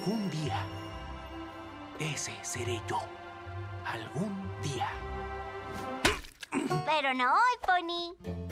Algún día, ese seré yo. Algún día. Pero no hoy, Pony.